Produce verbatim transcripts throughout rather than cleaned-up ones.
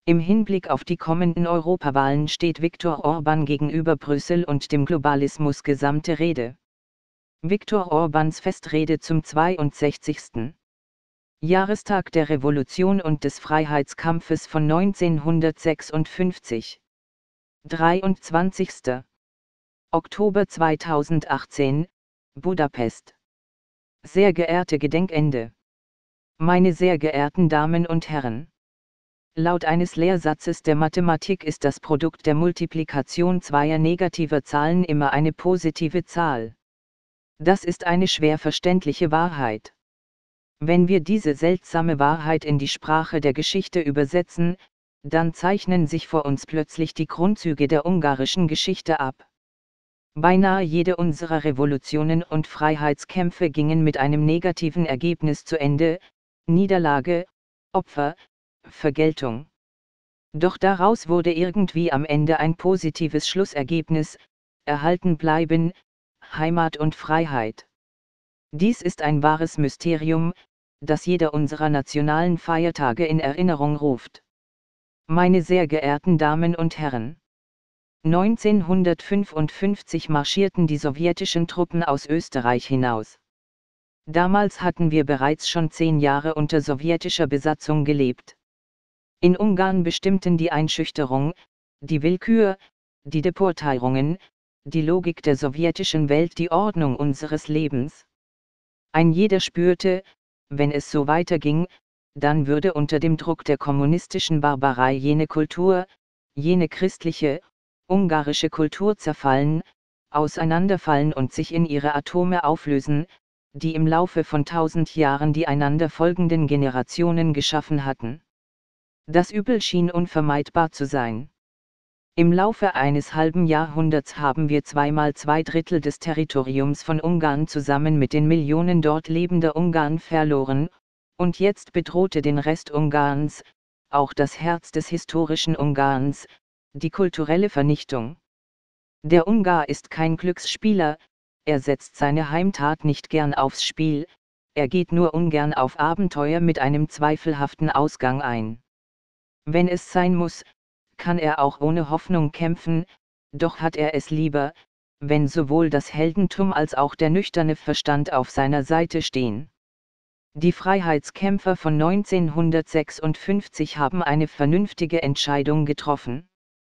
Im Hinblick auf die kommenden Europawahlen steht Viktor Orbán gegenüber Brüssel und dem Globalismus gesamte Rede. Viktor Orbáns Festrede zum zweiundsechzigsten Jahrestag der Revolution und des Freiheitskampfes von neunzehnhundertsechsundfünfzig. dreiundzwanzigster Oktober zweitausendachtzehn, Budapest. Sehr geehrte Gedenkende. Meine sehr geehrten Damen und Herren. Laut eines Lehrsatzes der Mathematik ist das Produkt der Multiplikation zweier negativer Zahlen immer eine positive Zahl. Das ist eine schwer verständliche Wahrheit. Wenn wir diese seltsame Wahrheit in die Sprache der Geschichte übersetzen, dann zeichnen sich vor uns plötzlich die Grundzüge der ungarischen Geschichte ab. Beinahe jede unserer Revolutionen und Freiheitskämpfe gingen mit einem negativen Ergebnis zu Ende: Niederlage, Opfer, Vergeltung. Doch daraus wurde irgendwie am Ende ein positives Schlussergebnis: erhalten bleiben, Heimat und Freiheit. Dies ist ein wahres Mysterium, das jeder unserer nationalen Feiertage in Erinnerung ruft. Meine sehr geehrten Damen und Herren. neunzehnhundertfünfundfünfzig marschierten die sowjetischen Truppen aus Österreich hinaus. Damals hatten wir bereits schon zehn Jahre unter sowjetischer Besatzung gelebt. In Ungarn bestimmten die Einschüchterung, die Willkür, die Deportierungen, die Logik der sowjetischen Welt die Ordnung unseres Lebens. Ein jeder spürte, wenn es so weiterging, dann würde unter dem Druck der kommunistischen Barbarei jene Kultur, jene christliche, ungarische Kultur zerfallen, auseinanderfallen und sich in ihre Atome auflösen, die im Laufe von tausend Jahren die einander folgenden Generationen geschaffen hatten. Das Übel schien unvermeidbar zu sein. Im Laufe eines halben Jahrhunderts haben wir zweimal zwei Drittel des Territoriums von Ungarn zusammen mit den Millionen dort lebender Ungarn verloren, und jetzt bedrohte den Rest Ungarns, auch das Herz des historischen Ungarns, die kulturelle Vernichtung. Der Ungar ist kein Glücksspieler, er setzt seine Heimtat nicht gern aufs Spiel, er geht nur ungern auf Abenteuer mit einem zweifelhaften Ausgang ein. Wenn es sein muss, kann er auch ohne Hoffnung kämpfen, doch hat er es lieber, wenn sowohl das Heldentum als auch der nüchterne Verstand auf seiner Seite stehen. Die Freiheitskämpfer von neunzehnhundertsechsundfünfzig haben eine vernünftige Entscheidung getroffen.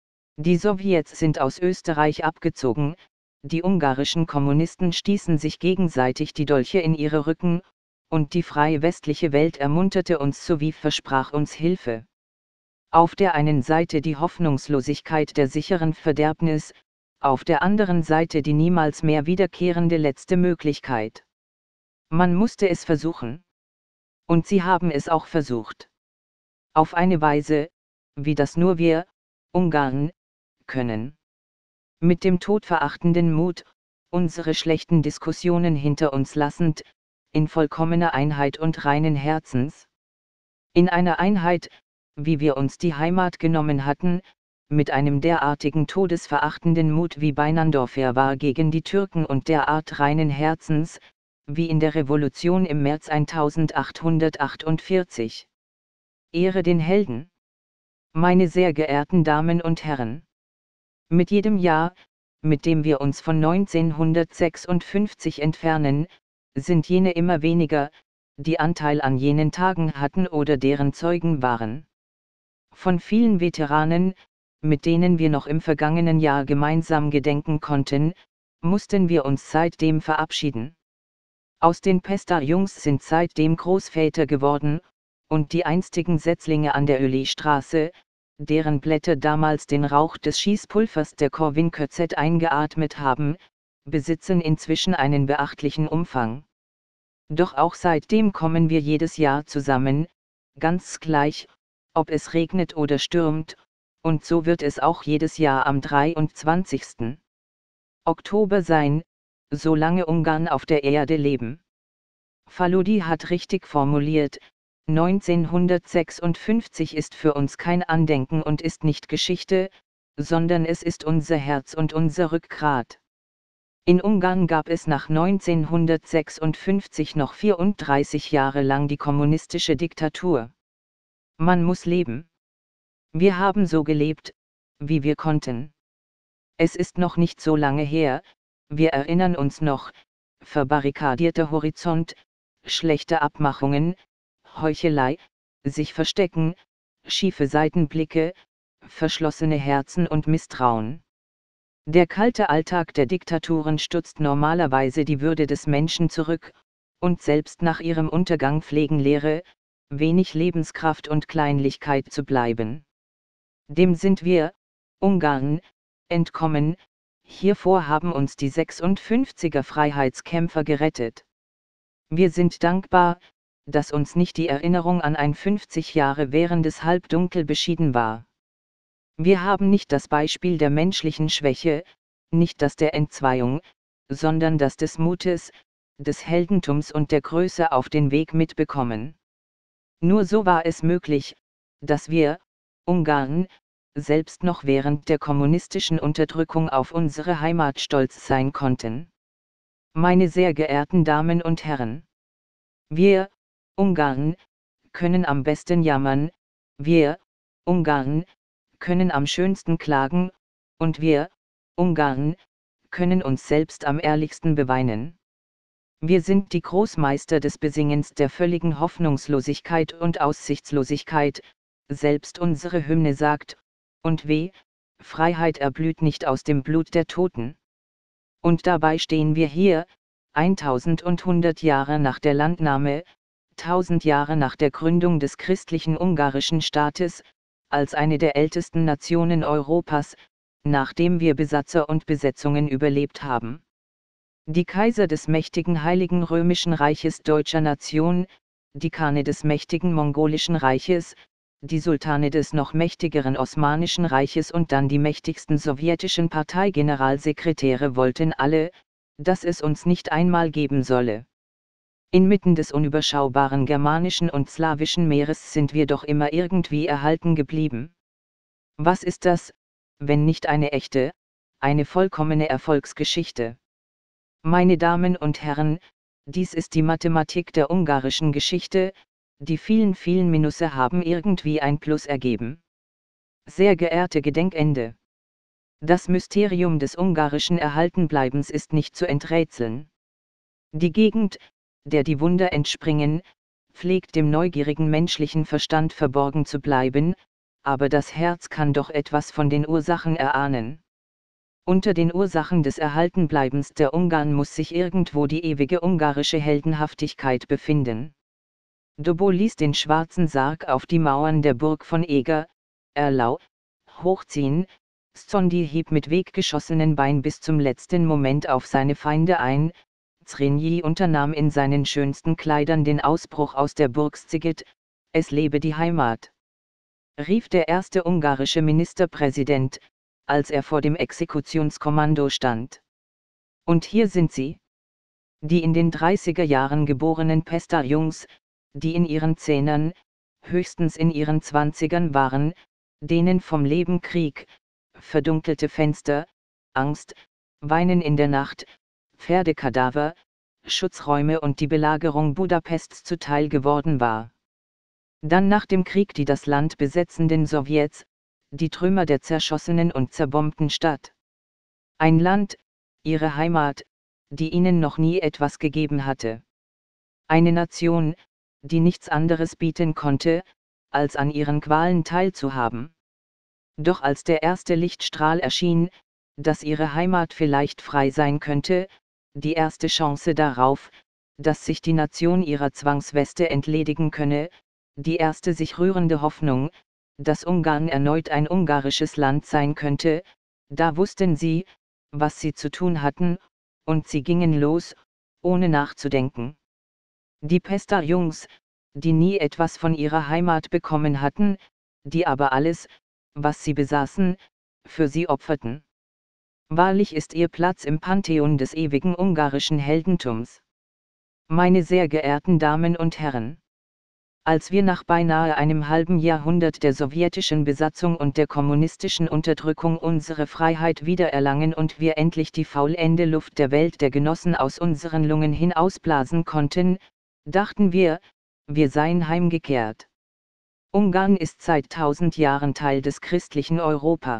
Die Sowjets sind aus Österreich abgezogen, die ungarischen Kommunisten stießen sich gegenseitig die Dolche in ihre Rücken, und die freie westliche Welt ermunterte uns sowie versprach uns Hilfe. Auf der einen Seite die Hoffnungslosigkeit der sicheren Verderbnis, auf der anderen Seite die niemals mehr wiederkehrende letzte Möglichkeit. Man musste es versuchen. Und sie haben es auch versucht. Auf eine Weise, wie das nur wir, Ungarn, können. Mit dem todverachtenden Mut, unsere schlechten Diskussionen hinter uns lassend, in vollkommener Einheit und reinen Herzens. In einer Einheit, wie wir uns die Heimat genommen hatten, mit einem derartigen todesverachtenden Mut wie Beinandorfer war gegen die Türken und derart reinen Herzens, wie in der Revolution im März achtzehnhundertachtundvierzig. Ehre den Helden! Meine sehr geehrten Damen und Herren! Mit jedem Jahr, mit dem wir uns von neunzehnhundertsechsundfünfzig entfernen, sind jene immer weniger, die Anteil an jenen Tagen hatten oder deren Zeugen waren. Von vielen Veteranen, mit denen wir noch im vergangenen Jahr gemeinsam gedenken konnten, mussten wir uns seitdem verabschieden. Aus den Pester-Jungs sind seitdem Großväter geworden, und die einstigen Setzlinge an der Ölli-Straße, deren Blätter damals den Rauch des Schießpulvers der Corvin-K Z eingeatmet haben, besitzen inzwischen einen beachtlichen Umfang. Doch auch seitdem kommen wir jedes Jahr zusammen, ganz gleich, ob es regnet oder stürmt, und so wird es auch jedes Jahr am dreiundzwanzigsten Oktober sein, solange Ungarn auf der Erde leben. Faludi hat richtig formuliert: neunzehnhundertsechsundfünfzig ist für uns kein Andenken und ist nicht Geschichte, sondern es ist unser Herz und unser Rückgrat. In Ungarn gab es nach neunzehnhundertsechsundfünfzig noch vierunddreißig Jahre lang die kommunistische Diktatur. Man muss leben. Wir haben so gelebt, wie wir konnten. Es ist noch nicht so lange her, wir erinnern uns noch, verbarrikadierter Horizont, schlechte Abmachungen, Heuchelei, sich verstecken, schiefe Seitenblicke, verschlossene Herzen und Misstrauen. Der kalte Alltag der Diktaturen stutzt normalerweise die Würde des Menschen zurück, und selbst nach ihrem Untergang pflegen Leere, wenig Lebenskraft und Kleinlichkeit zu bleiben. Dem sind wir, Ungarn, entkommen, hiervor haben uns die sechsundfünfziger Freiheitskämpfer gerettet. Wir sind dankbar, dass uns nicht die Erinnerung an ein fünfzig Jahre währendes Halbdunkel beschieden war. Wir haben nicht das Beispiel der menschlichen Schwäche, nicht das der Entzweiung, sondern das des Mutes, des Heldentums und der Größe auf den Weg mitbekommen. Nur so war es möglich, dass wir, Ungarn, selbst noch während der kommunistischen Unterdrückung auf unsere Heimat stolz sein konnten. Meine sehr geehrten Damen und Herren, wir, Ungarn, können am besten jammern, wir, Ungarn, können am schönsten klagen, und wir, Ungarn, können uns selbst am ehrlichsten beweinen. Wir sind die Großmeister des Besingens der völligen Hoffnungslosigkeit und Aussichtslosigkeit, selbst unsere Hymne sagt, und weh, Freiheit erblüht nicht aus dem Blut der Toten. Und dabei stehen wir hier, eintausendhundert Jahre nach der Landnahme, tausend Jahre nach der Gründung des christlichen ungarischen Staates, als eine der ältesten Nationen Europas, nachdem wir Besatzer und Besetzungen überlebt haben. Die Kaiser des mächtigen Heiligen Römischen Reiches deutscher Nation, die Khane des mächtigen Mongolischen Reiches, die Sultane des noch mächtigeren Osmanischen Reiches und dann die mächtigsten sowjetischen Parteigeneralsekretäre wollten alle, dass es uns nicht einmal geben solle. Inmitten des unüberschaubaren germanischen und slawischen Meeres sind wir doch immer irgendwie erhalten geblieben. Was ist das, wenn nicht eine echte, eine vollkommene Erfolgsgeschichte? Meine Damen und Herren, dies ist die Mathematik der ungarischen Geschichte, die vielen vielen Minusse haben irgendwie ein Plus ergeben. Sehr geehrte Gedenkende! Das Mysterium des ungarischen Erhaltenbleibens ist nicht zu enträtseln. Die Gegend, der die Wunder entspringen, pflegt dem neugierigen menschlichen Verstand verborgen zu bleiben, aber das Herz kann doch etwas von den Ursachen erahnen. Unter den Ursachen des Erhaltenbleibens der Ungarn muss sich irgendwo die ewige ungarische Heldenhaftigkeit befinden. Dobo ließ den schwarzen Sarg auf die Mauern der Burg von Eger, Erlau, hochziehen, Szondi hieb mit weggeschossenen Bein bis zum letzten Moment auf seine Feinde ein, Zrínyi unternahm in seinen schönsten Kleidern den Ausbruch aus der Burg Sziget, es lebe die Heimat! Rief der erste ungarische Ministerpräsident, als er vor dem Exekutionskommando stand. Und hier sind sie. Die in den dreißiger Jahren geborenen Pester-Jungs, die in ihren Zehnern, höchstens in ihren Zwanzigern waren, denen vom Leben Krieg, verdunkelte Fenster, Angst, Weinen in der Nacht, Pferdekadaver, Schutzräume und die Belagerung Budapests zuteil geworden war. Dann nach dem Krieg die das Land besetzenden Sowjets, die Trümmer der zerschossenen und zerbombten Stadt. Ein Land, ihre Heimat, die ihnen noch nie etwas gegeben hatte. Eine Nation, die nichts anderes bieten konnte, als an ihren Qualen teilzuhaben. Doch als der erste Lichtstrahl erschien, dass ihre Heimat vielleicht frei sein könnte, die erste Chance darauf, dass sich die Nation ihrer Zwangsweste entledigen könne, die erste sich rührende Hoffnung, dass Ungarn erneut ein ungarisches Land sein könnte, da wussten sie, was sie zu tun hatten, und sie gingen los, ohne nachzudenken. Die Pester-Jungs, die nie etwas von ihrer Heimat bekommen hatten, die aber alles, was sie besaßen, für sie opferten. Wahrlich ist ihr Platz im Pantheon des ewigen ungarischen Heldentums. Meine sehr geehrten Damen und Herren! Als wir nach beinahe einem halben Jahrhundert der sowjetischen Besatzung und der kommunistischen Unterdrückung unsere Freiheit wiedererlangen und wir endlich die faulende Luft der Welt der Genossen aus unseren Lungen hinausblasen konnten, dachten wir, wir seien heimgekehrt. Ungarn ist seit tausend Jahren Teil des christlichen Europa.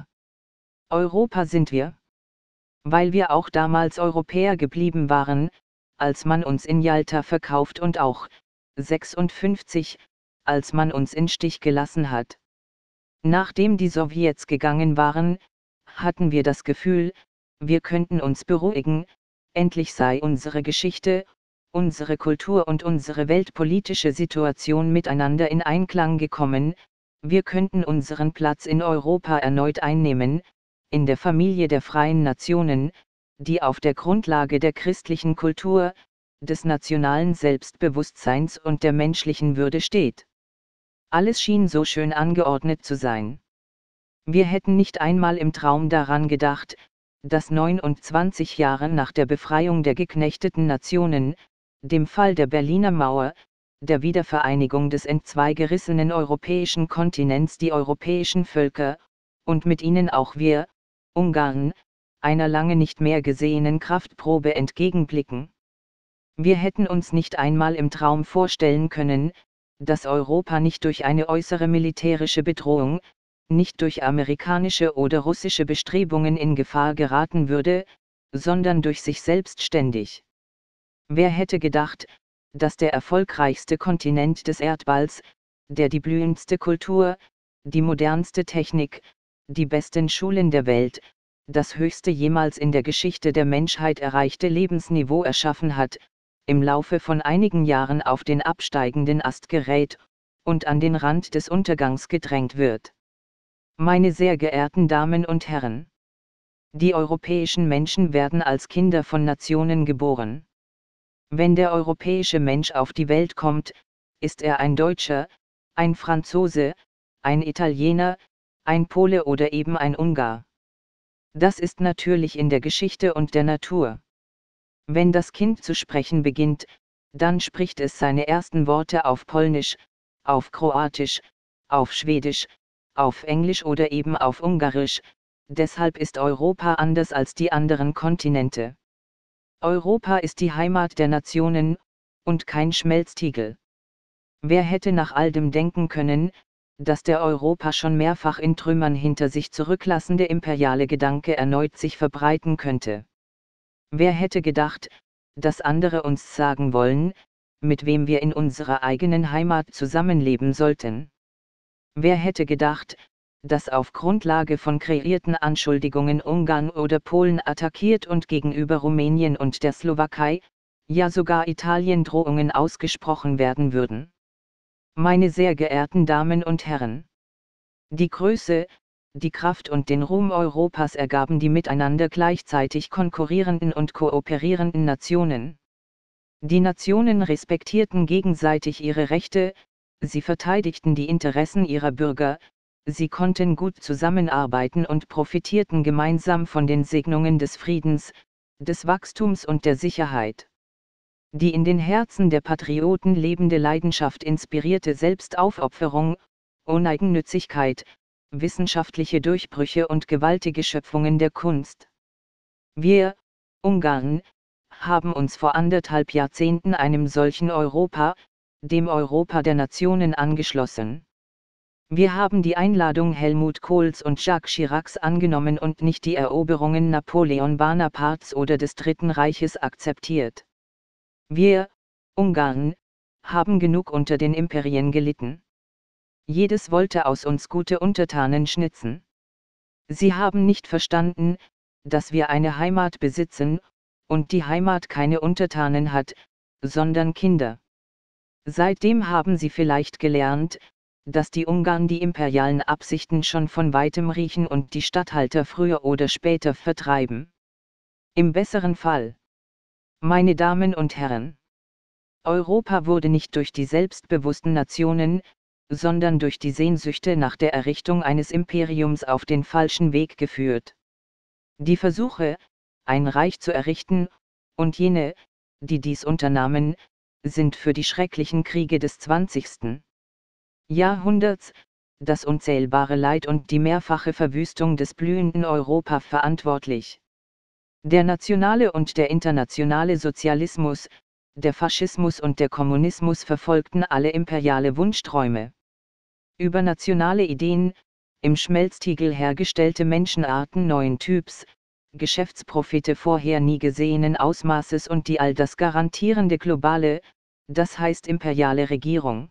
Europa sind wir, weil wir auch damals Europäer geblieben waren, als man uns in Jalta verkauft und auch, sechsundfünfzig, als man uns in Stich gelassen hat. Nachdem die Sowjets gegangen waren, hatten wir das Gefühl, wir könnten uns beruhigen, endlich sei unsere Geschichte, unsere Kultur und unsere weltpolitische Situation miteinander in Einklang gekommen, wir könnten unseren Platz in Europa erneut einnehmen, in der Familie der freien Nationen, die auf der Grundlage der christlichen Kultur, des nationalen Selbstbewusstseins und der menschlichen Würde steht. Alles schien so schön angeordnet zu sein. Wir hätten nicht einmal im Traum daran gedacht, dass neunundzwanzig Jahre nach der Befreiung der geknechteten Nationen, dem Fall der Berliner Mauer, der Wiedervereinigung des entzweigerissenen europäischen Kontinents die europäischen Völker, und mit ihnen auch wir, Ungarn, einer lange nicht mehr gesehenen Kraftprobe entgegenblicken. Wir hätten uns nicht einmal im Traum vorstellen können, dass Europa nicht durch eine äußere militärische Bedrohung, nicht durch amerikanische oder russische Bestrebungen in Gefahr geraten würde, sondern durch sich selbstständig. Wer hätte gedacht, dass der erfolgreichste Kontinent des Erdballs, der die blühendste Kultur, die modernste Technik, die besten Schulen der Welt, das höchste jemals in der Geschichte der Menschheit erreichte Lebensniveau erschaffen hat, im Laufe von einigen Jahren auf den absteigenden Ast gerät und an den Rand des Untergangs gedrängt wird. Meine sehr geehrten Damen und Herren, die europäischen Menschen werden als Kinder von Nationen geboren. Wenn der europäische Mensch auf die Welt kommt, ist er ein Deutscher, ein Franzose, ein Italiener, ein Pole oder eben ein Ungar. Das ist natürlich in der Geschichte und der Natur. Wenn das Kind zu sprechen beginnt, dann spricht es seine ersten Worte auf Polnisch, auf Kroatisch, auf Schwedisch, auf Englisch oder eben auf Ungarisch, deshalb ist Europa anders als die anderen Kontinente. Europa ist die Heimat der Nationen, und kein Schmelztiegel. Wer hätte nach all dem denken können, dass der Europa schon mehrfach in Trümmern hinter sich zurücklassende imperiale Gedanke erneut sich verbreiten könnte? Wer hätte gedacht, dass andere uns sagen wollen, mit wem wir in unserer eigenen Heimat zusammenleben sollten? Wer hätte gedacht, dass auf Grundlage von kreierten Anschuldigungen Ungarn oder Polen attackiert und gegenüber Rumänien und der Slowakei, ja sogar Italien Drohungen ausgesprochen werden würden? Meine sehr geehrten Damen und Herren, die Größe, die Kraft und den Ruhm Europas ergaben die miteinander gleichzeitig konkurrierenden und kooperierenden Nationen. Die Nationen respektierten gegenseitig ihre Rechte, sie verteidigten die Interessen ihrer Bürger, sie konnten gut zusammenarbeiten und profitierten gemeinsam von den Segnungen des Friedens, des Wachstums und der Sicherheit. Die in den Herzen der Patrioten lebende Leidenschaft inspirierte Selbstaufopferung, Uneigennützigkeit, wissenschaftliche Durchbrüche und gewaltige Schöpfungen der Kunst. Wir, Ungarn, haben uns vor anderthalb Jahrzehnten einem solchen Europa, dem Europa der Nationen angeschlossen. Wir haben die Einladung Helmut Kohls und Jacques Chiracs angenommen und nicht die Eroberungen Napoleon Bonapartes oder des Dritten Reiches akzeptiert. Wir, Ungarn, haben genug unter den Imperien gelitten. Jedes wollte aus uns gute Untertanen schnitzen. Sie haben nicht verstanden, dass wir eine Heimat besitzen, und die Heimat keine Untertanen hat, sondern Kinder. Seitdem haben sie vielleicht gelernt, dass die Ungarn die imperialen Absichten schon von weitem riechen und die Statthalter früher oder später vertreiben. Im besseren Fall. Meine Damen und Herren, Europa wurde nicht durch die selbstbewussten Nationen, sondern durch die Sehnsüchte nach der Errichtung eines Imperiums auf den falschen Weg geführt. Die Versuche, ein Reich zu errichten, und jene, die dies unternahmen, sind für die schrecklichen Kriege des zwanzigsten Jahrhunderts, das unzählbare Leid und die mehrfache Verwüstung des blühenden Europa verantwortlich. Der nationale und der internationale Sozialismus, der Faschismus und der Kommunismus verfolgten alle imperiale Wunschträume. übernationale Ideen, im Schmelztiegel hergestellte Menschenarten neuen Typs, Geschäftsprofite vorher nie gesehenen Ausmaßes und die all das garantierende globale, das heißt imperiale Regierung.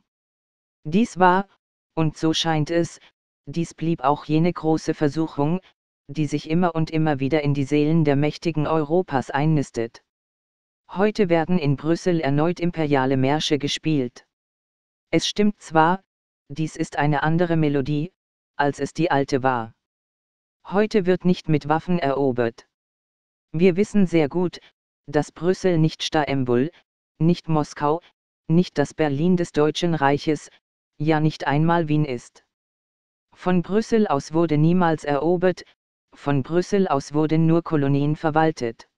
Dies war, und so scheint es, dies blieb auch jene große Versuchung, die sich immer und immer wieder in die Seelen der Mächtigen Europas einnistet. Heute werden in Brüssel erneut imperiale Märsche gespielt. Es stimmt zwar, dies ist eine andere Melodie, als es die alte war. Heute wird nicht mit Waffen erobert. Wir wissen sehr gut, dass Brüssel nicht Stambul, nicht Moskau, nicht das Berlin des Deutschen Reiches, ja nicht einmal Wien ist. Von Brüssel aus wurde niemals erobert, von Brüssel aus wurden nur Kolonien verwaltet.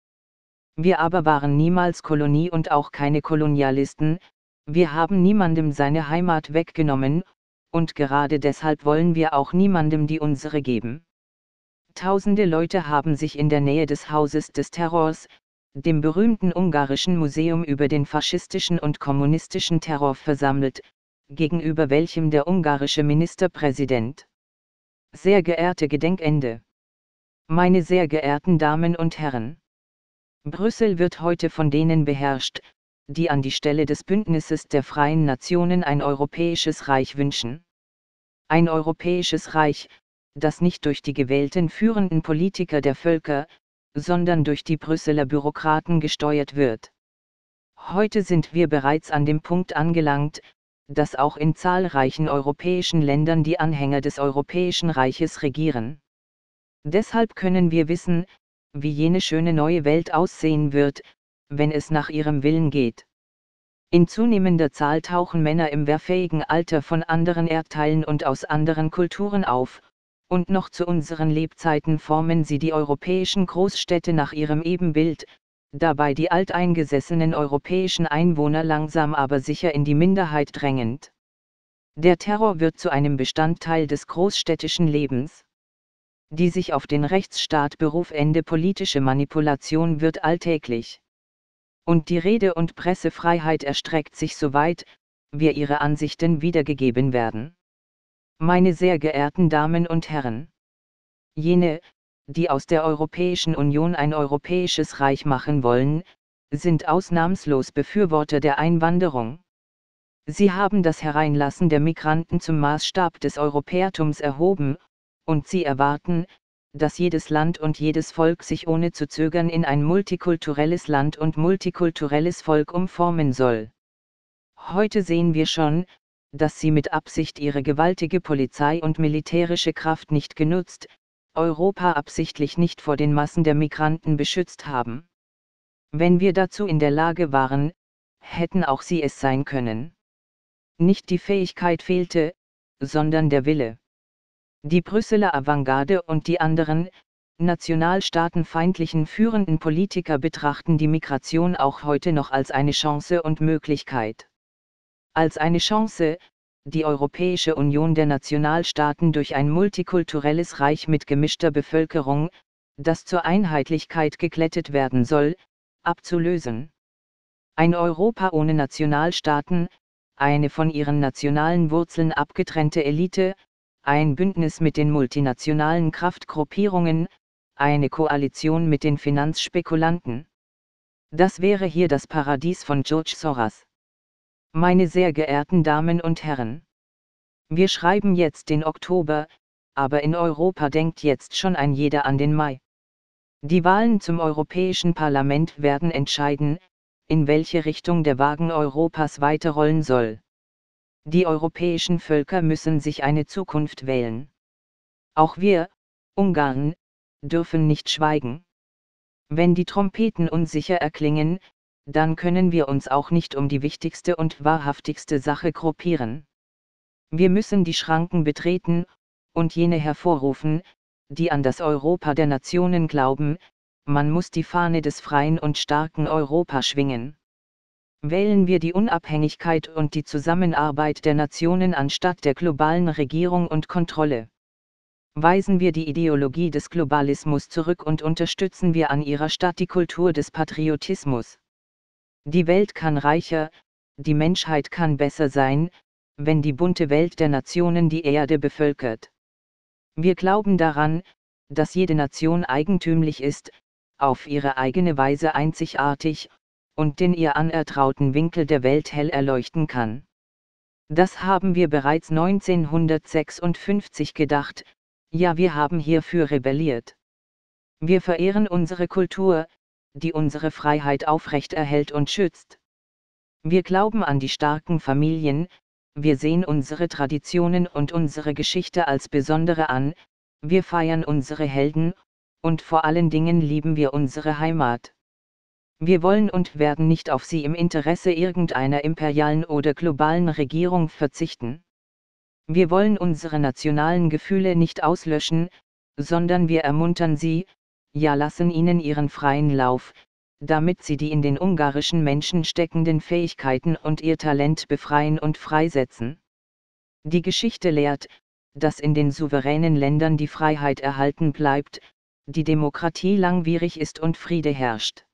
Wir aber waren niemals Kolonie und auch keine Kolonialisten, wir haben niemandem seine Heimat weggenommen, und gerade deshalb wollen wir auch niemandem die unsere geben. Tausende Leute haben sich in der Nähe des Hauses des Terrors, dem berühmten ungarischen Museum über den faschistischen und kommunistischen Terror versammelt, gegenüber welchem der ungarische Ministerpräsident. Sehr geehrte Gedenkende! Meine sehr geehrten Damen und Herren! Brüssel wird heute von denen beherrscht, die an die Stelle des Bündnisses der Freien Nationen ein europäisches Reich wünschen. Ein europäisches Reich, das nicht durch die gewählten führenden Politiker der Völker, sondern durch die Brüsseler Bürokraten gesteuert wird. Heute sind wir bereits an dem Punkt angelangt, dass auch in zahlreichen europäischen Ländern die Anhänger des Europäischen Reiches regieren. Deshalb können wir wissen, wie jene schöne neue Welt aussehen wird, wenn es nach ihrem Willen geht. In zunehmender Zahl tauchen Männer im wehrfähigen Alter von anderen Erdteilen und aus anderen Kulturen auf, und noch zu unseren Lebzeiten formen sie die europäischen Großstädte nach ihrem Ebenbild, dabei die alteingesessenen europäischen Einwohner langsam aber sicher in die Minderheit drängend. Der Terror wird zu einem Bestandteil des großstädtischen Lebens. Die sich auf den Rechtsstaat berufende politische Manipulation wird alltäglich. Und die Rede- und Pressefreiheit erstreckt sich so weit, wie ihre Ansichten wiedergegeben werden. Meine sehr geehrten Damen und Herren! Jene, die aus der Europäischen Union ein europäisches Reich machen wollen, sind ausnahmslos Befürworter der Einwanderung. Sie haben das Hereinlassen der Migranten zum Maßstab des Europäertums erhoben, und sie erwarten, dass jedes Land und jedes Volk sich ohne zu zögern in ein multikulturelles Land und multikulturelles Volk umformen soll. Heute sehen wir schon, dass sie mit Absicht ihre gewaltige Polizei und militärische Kraft nicht genutzt, Europa absichtlich nicht vor den Massen der Migranten beschützt haben. Wenn wir dazu in der Lage waren, hätten auch sie es sein können. Nicht die Fähigkeit fehlte, sondern der Wille. Die Brüsseler Avantgarde und die anderen, nationalstaatenfeindlichen führenden Politiker betrachten die Migration auch heute noch als eine Chance und Möglichkeit. Als eine Chance, die Europäische Union der Nationalstaaten durch ein multikulturelles Reich mit gemischter Bevölkerung, das zur Einheitlichkeit geglättet werden soll, abzulösen. Ein Europa ohne Nationalstaaten, eine von ihren nationalen Wurzeln abgetrennte Elite, ein Bündnis mit den multinationalen Kraftgruppierungen, eine Koalition mit den Finanzspekulanten. Das wäre hier das Paradies von George Soros. Meine sehr geehrten Damen und Herren! Wir schreiben jetzt den Oktober, aber in Europa denkt jetzt schon ein jeder an den Mai. Die Wahlen zum Europäischen Parlament werden entscheiden, in welche Richtung der Wagen Europas weiterrollen soll. Die europäischen Völker müssen sich eine Zukunft wählen. Auch wir, Ungarn, dürfen nicht schweigen. Wenn die Trompeten unsicher erklingen, dann können wir uns auch nicht um die wichtigste und wahrhaftigste Sache gruppieren. Wir müssen die Schranken betreten, und jene hervorrufen, die an das Europa der Nationen glauben, man muss die Fahne des freien und starken Europa schwingen. Wählen wir die Unabhängigkeit und die Zusammenarbeit der Nationen anstatt der globalen Regierung und Kontrolle. Weisen wir die Ideologie des Globalismus zurück und unterstützen wir an ihrer Statt die Kultur des Patriotismus. Die Welt kann reicher, die Menschheit kann besser sein, wenn die bunte Welt der Nationen die Erde bevölkert. Wir glauben daran, dass jede Nation eigentümlich ist, auf ihre eigene Weise einzigartig, und den ihr anertrauten Winkel der Welt hell erleuchten kann. Das haben wir bereits neunzehnhundertsechsundfünfzig gedacht, ja, wir haben hierfür rebelliert. Wir verehren unsere Kultur, die unsere Freiheit aufrechterhält und schützt. Wir glauben an die starken Familien, wir sehen unsere Traditionen und unsere Geschichte als besondere an, wir feiern unsere Helden, und vor allen Dingen lieben wir unsere Heimat. Wir wollen und werden nicht auf sie im Interesse irgendeiner imperialen oder globalen Regierung verzichten. Wir wollen unsere nationalen Gefühle nicht auslöschen, sondern wir ermuntern sie, ja, lassen ihnen ihren freien Lauf, damit sie die in den ungarischen Menschen steckenden Fähigkeiten und ihr Talent befreien und freisetzen. Die Geschichte lehrt, dass in den souveränen Ländern die Freiheit erhalten bleibt, die Demokratie langwierig ist und Friede herrscht.